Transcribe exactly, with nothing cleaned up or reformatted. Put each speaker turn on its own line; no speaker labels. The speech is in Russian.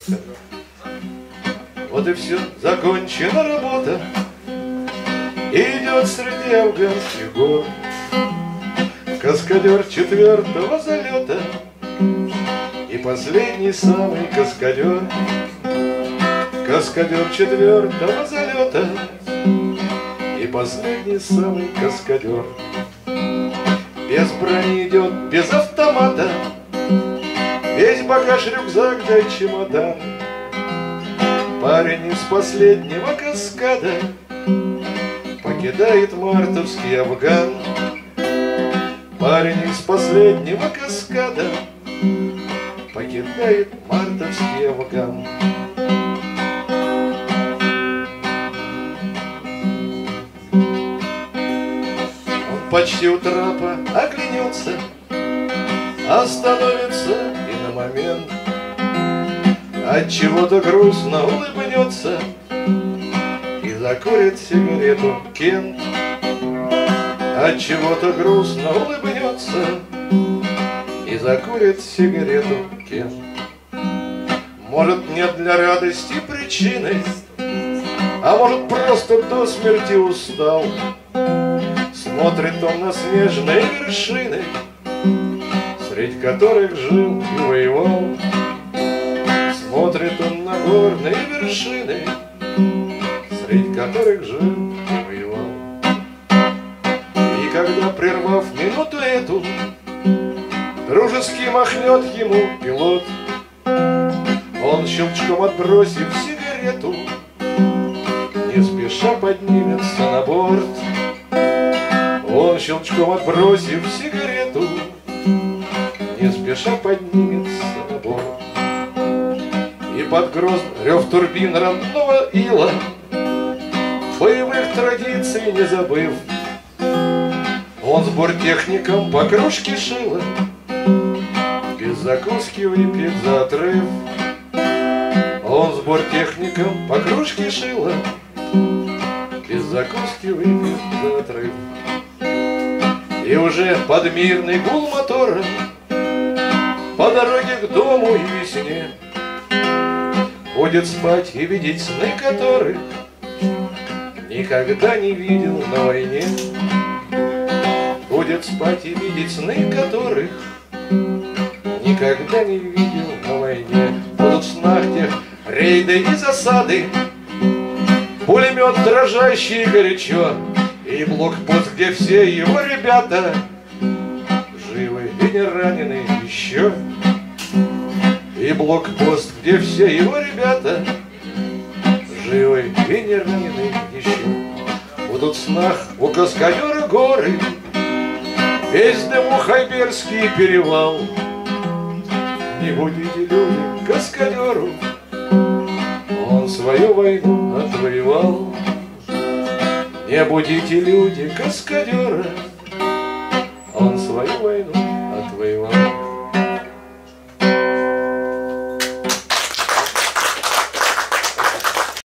Вот и все, закончена работа. Идет среди афганских гор каскадер четвертого залета и последний самый каскадер. Каскадер четвертого залета и последний самый каскадер. Без брони идет, без автомата, весь багаж, рюкзак да чемодан. Парень из последнего каскада покидает мартовский Афган. Парень из последнего каскада покидает мартовский Афган. Он почти у трапа оглянется, остановится и на момент от чего-то грустно улыбнется и закурит сигарету Кент. От чего-то грустно улыбнется и закурит сигарету Кент. Может, нет для радости причины, а может, просто до смерти устал. Смотрит он на снежные вершины, среди которых жил и воевал. Смотрит он на горные вершины, среди которых жил и воевал. И когда, прервав минуту эту, дружески махнет ему пилот, он, щелчком отбросив сигарету, не спеша поднимется на борт. Он, щелчком отбросив сигарету, не спеша поднимется на борт. И под грозный рев турбин родного ила, боевых традиций не забыв, он с бортехником по кружке шила, без закуски выпьет за отрыв. Он с бортехником по кружке шила, без закуски выпьет за отрыв. И уже под мирный гул мотора по дороге к дому и весне будет спать и видеть сны, которых никогда не видел на войне. Будет спать и видеть сны, которых никогда не видел на войне. Будут в снах тех рейды и засады, пулемет дрожащий и горячо, и блокпост, где все его ребята живы и не ранены еще. И блокпост, где все его ребята живы и не ранены еще. Будут в снах у каскадера горы, весь дыму Хайберский перевал. Не будете люди каскадеру, он свою войну отвоевал. Не будите люди каскадера, он свою войну отвоевал.